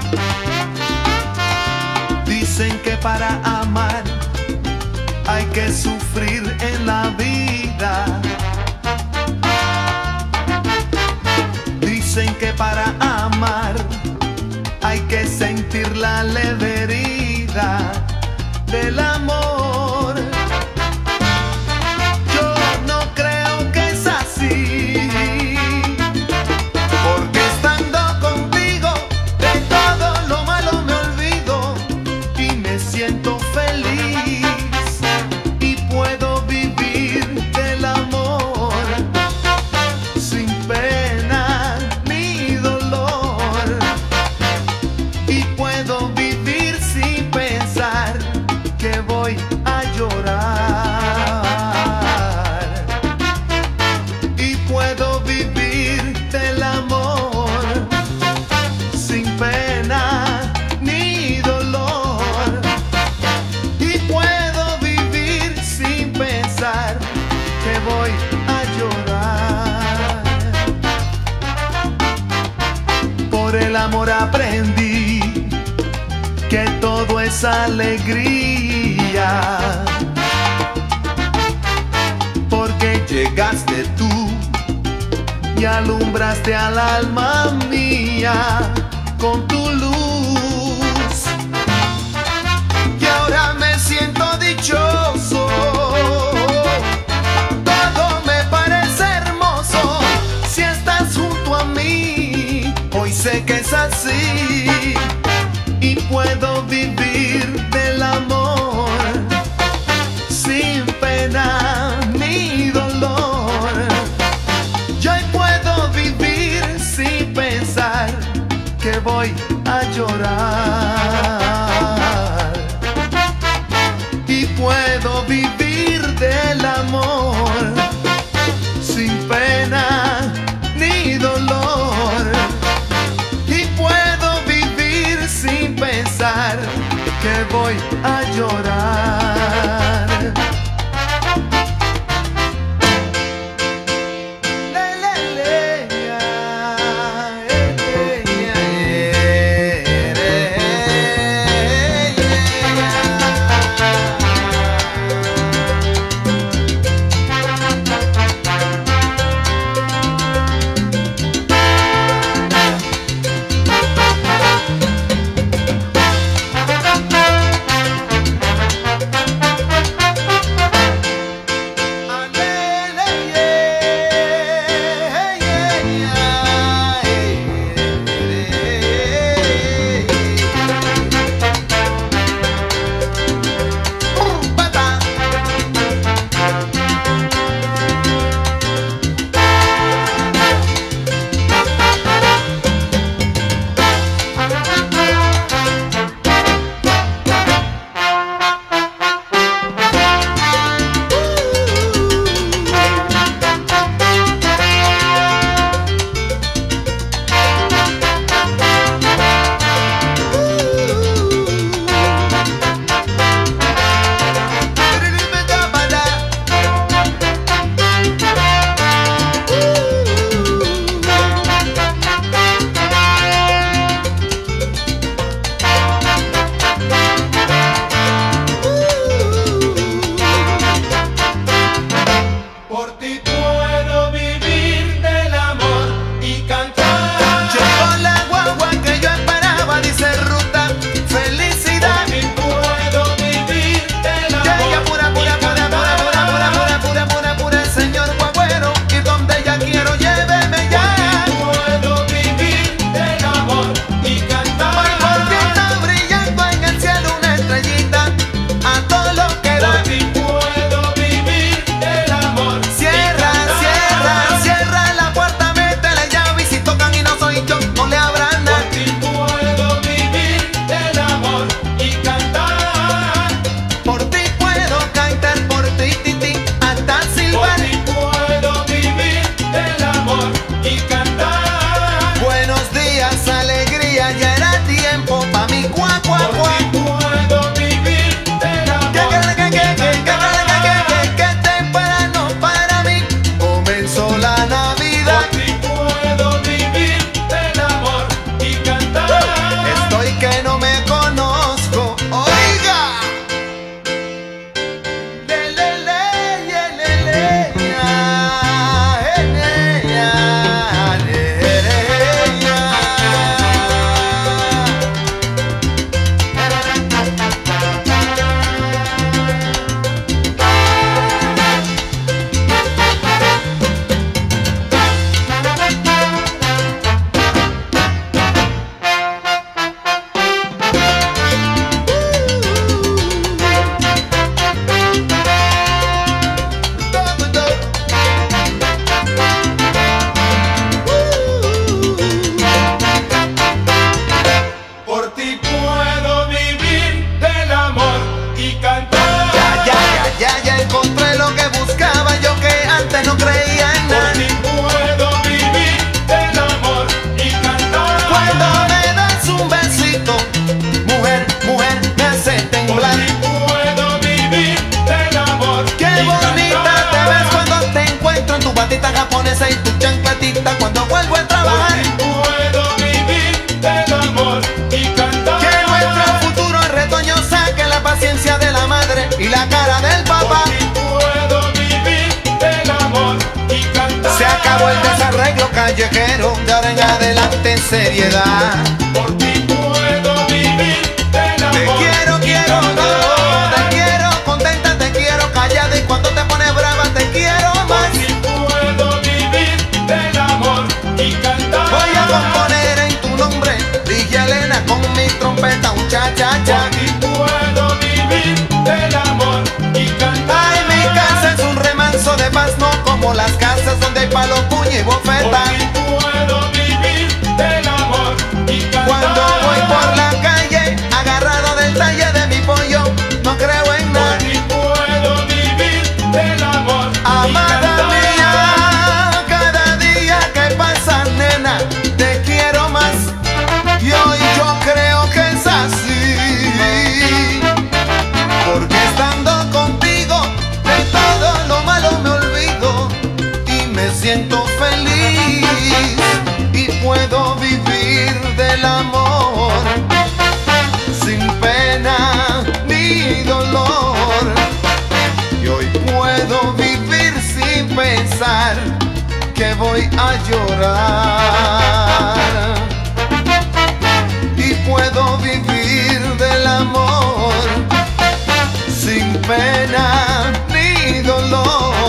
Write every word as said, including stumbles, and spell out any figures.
Dicen que para amar hay que sufrir en la vida. Dicen que para amar hay que sentir la leve herida del amor. Yo no creo que es así, porque estando contigo de todo lo malo me olvido y me siento feliz y puedo vivir del amor sin pena ni dolor, y puedo vivir sin pensar que voy a llorar, y puedo vivir del amor sin pena ni dolor, y puedo vivir sin pensar que voy a llorar. Por el amor aprendí que todo es alegría, porque llegaste tú y alumbraste al alma mía con tu luz, y ahora me siento dichoso, todo me parece hermoso si estás junto a mí. Hoy sé que es así y puedo vivir del amor sin pena ni dolor. Yo hoy puedo vivir sin pensar que voy a llorar, y puedo vivir del amor sin pena ni dolor, y puedo vivir sin pensar que voy a llorar. Le, le, le, ah, eh, eh, eh, eh, y la cara del papá. Por ti puedo vivir del amor y cantar. Se acabó el desarreglo callejero, de ahora en adelante en seriedad. Por ti puedo vivir del amor. Te quiero, y quiero, cantar. no, te quiero, contenta, te quiero, callada, y cuando te pones brava te quiero Por más. ti puedo vivir del amor y cantar. Voy a componer en tu nombre, dije Elena, con mi trompeta, un cha cha cha. Por ti puedo vivir del amor y cantar. Ay, mi casa es un remanso de paz, no como las casas donde hay palo, puño y Por bofeta. ti puedo vivir del amor y cantar. Cuando voy por la calle, agarrado del talle de mi pollo, no creo en Por nada. ti puedo vivir del amor y Amada cantar. mía, cada día que pasa, nena, te quiero más. Y hoy yo creo que es así, porque estando contigo de todo lo malo me olvido y me siento feliz y puedo vivir del amor sin pena ni dolor. Y hoy puedo vivir sin pensar que voy a llorar. Y puedo vivir del amor sin pena ni dolor.